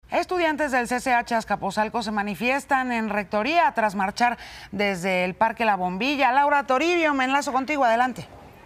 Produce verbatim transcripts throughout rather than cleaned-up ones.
Estudiantes del C C H Azcapotzalco se manifiestan en Rectoría tras marchar desde el Parque La Bombilla. Laura Toribio, me enlazo contigo, adelante.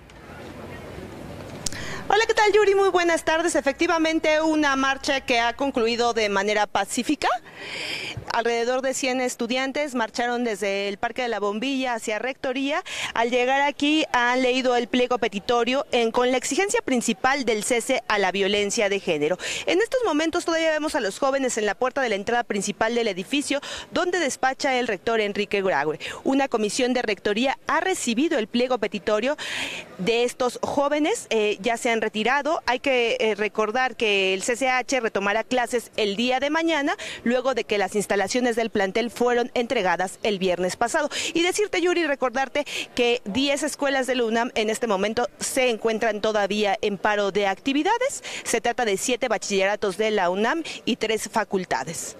Hola, ¿qué tal, Yuri? Muy buenas tardes. Efectivamente, una marcha que ha concluido de manera pacífica. Alrededor de cien estudiantes marcharon desde el Parque de la Bombilla hacia Rectoría. Al llegar aquí han leído el pliego petitorio en, con la exigencia principal del cese a la violencia de género. En estos momentos todavía vemos a los jóvenes en la puerta de la entrada principal del edificio donde despacha el rector Enrique Graue. Una comisión de Rectoría ha recibido el pliego petitorio de estos jóvenes, eh, ya se han retirado. Hay que eh, recordar que el C C H retomará clases el día de mañana, luego de que las instalaciones del plantel fueron entregadas el viernes pasado. Y decirte, Yuri, recordarte que diez escuelas de la UNAM en este momento se encuentran todavía en paro de actividades. Se trata de siete bachilleratos de la UNAM y tres facultades.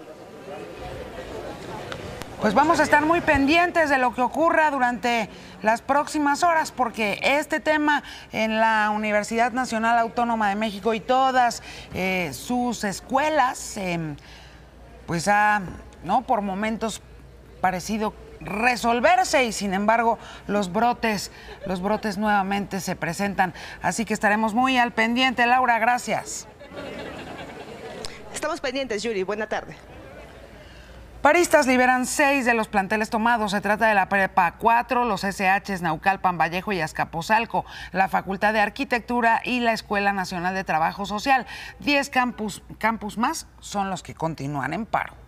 Pues vamos a estar muy pendientes de lo que ocurra durante las próximas horas, porque este tema en la Universidad Nacional Autónoma de México y todas eh, sus escuelas, eh, pues ha, ¿no?, por momentos parecido resolverse, y sin embargo los brotes, los brotes nuevamente se presentan. Así que estaremos muy al pendiente. Laura, gracias. Estamos pendientes, Yuri. Buena tarde. Paristas liberan seis de los planteles tomados. Se trata de la Prepa cuatro, los S Hs Naucalpan, Vallejo y Azcapotzalco, la Facultad de Arquitectura y la Escuela Nacional de Trabajo Social. Diez campus, campus más son los que continúan en paro.